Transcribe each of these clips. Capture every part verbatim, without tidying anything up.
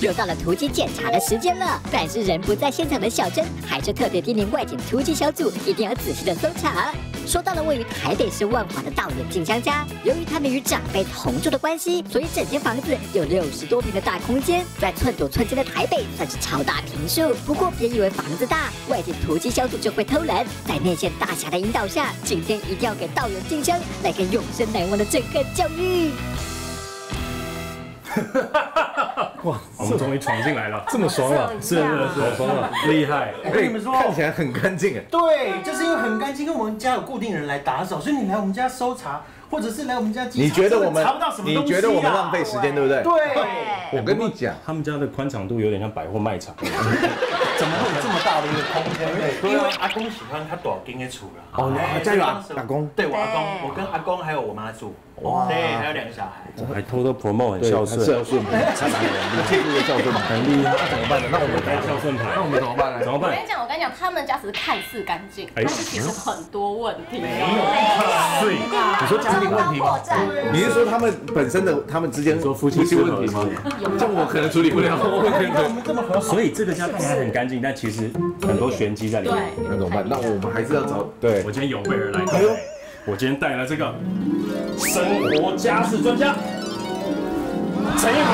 又到了突击检查的时间了。但是人不在现场的小珍还是特别叮咛外景突击小组一定要仔细的搜查。说到了位于台北市万华的道远静香家，由于他们与长辈同住的关系，所以整间房子有六十多平的大空间，在寸土寸金的台北算是超大坪数。不过别以为房子大，外景突击小组就会偷懒。在内线大侠的引导下，今天一定要给道远静香来个永生难忘的震撼教育。 哇，我们终于闯进来了， 这么爽了， 是是是，爽了，厉害！ 我跟你们说，看起来很干净哎。 对，就是因为很干净，因为我们家有固定人来打扫，所以你来我们家搜查，或者是来我们家稽查， 你觉得我们查不到什么东西？ 你觉得我们浪费时间，对不对？ 对。 我跟你讲， 他们家的宽敞度有点像百货卖场， 怎么会有这么大的一个空间？因为阿公喜欢他大间的厝啦。 哦，家有阿公， 对我阿公，我跟阿公还有我妈住。哇，对，还有两个小孩， 还偷偷 promote 很孝顺， 孝顺，他哪里人？这个孝顺很厉害，那怎么办呢？那我们开孝顺牌， 那我们怎么办呢？ 怎么办？ 我跟你讲，我跟你讲，他们家只是看似干净，但是其实很多问题。 没有， 所以你说家庭问题吗？你是说他们本身的他们之间说夫妻问题吗？这我可能处理不了，我可能我们这么和所以这个家看起来很干净，但其实很多玄机在里面。 那怎么办？那我们还是要找对。 我今天有备而来。哎呦，我今天带来这个生活家事专家陈彦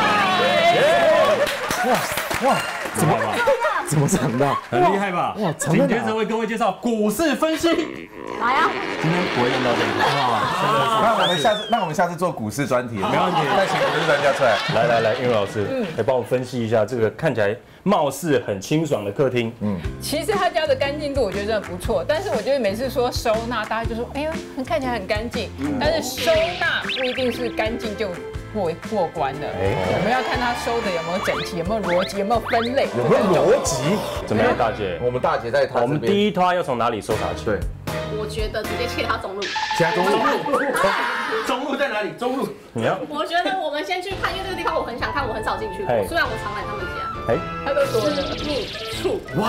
哇哇， 怎么吧？ 怎么长大？ 很厉害吧？哇！紧接着为各位介绍股市分析。 来啊！ 今天不会用到这个。哇！ 那我们下次，那我们下次做股市专题， 没问题。 再请股市专家出来。 来来来，英老师，来帮我分析一下这个看起来貌似很清爽的客厅。嗯， 其实他家的干净度我觉得真的不错，但是我觉得每次说收纳，大家就说哎呦，看起来很干净，但是收纳不一定是干净就过过关的。我们要看他收的有没有整齐，有没有逻辑，有没有分类， 有没有逻辑？ 怎么样，大姐？ 我们大姐在她我们第一趴要从哪里搜查起？ 对， 我觉得直接切他中路。 加中路， 中路在哪里？中路。 你要？ 我觉得我们先去看，因为这个地方我很想看，我很少进去过。虽然我常来他们家。 哎， 他都躲着。 密处。哇！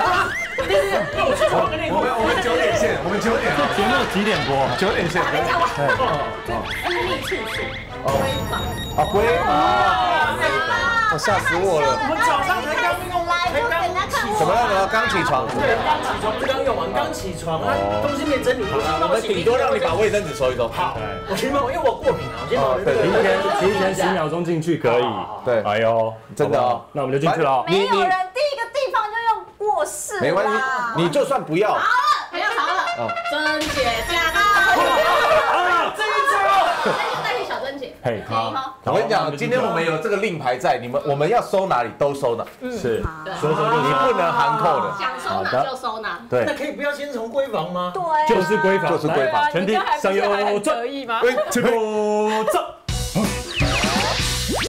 我们我们九点线，我们九点。 节目几点播？ 九点线。 我跟你讲，我密处处。闺房。 啊，闺房。我吓死我了。 我们早上才刚用，才刚起怎么样？怎么刚起床？ 对，刚起床，是刚用完，刚起床，啊，东西没整理。 我们顶多让你把卫生纸收一收。 好，我先帮我，因为我过敏啊，我先把我的。 提前提前十秒钟进去可以。 对， 哎呦， 真的哦， 那我们就进去了。 没有人第一个地方就用卧室， 没关系，你就算不要。 好了，不要吵了。珍姐驾到。 啊，这一招。 那就代替小珍姐。 嘿，好。 我跟你讲，今天我们有这个令牌在，你们我们要收哪里都收的， 是， 说收你不能含扣的。 想收哪就收哪。 对。 那可以不要先从闺房吗？ 对， 就是闺房， 就是闺房。 全体上油走， 可以吗？ 这个走。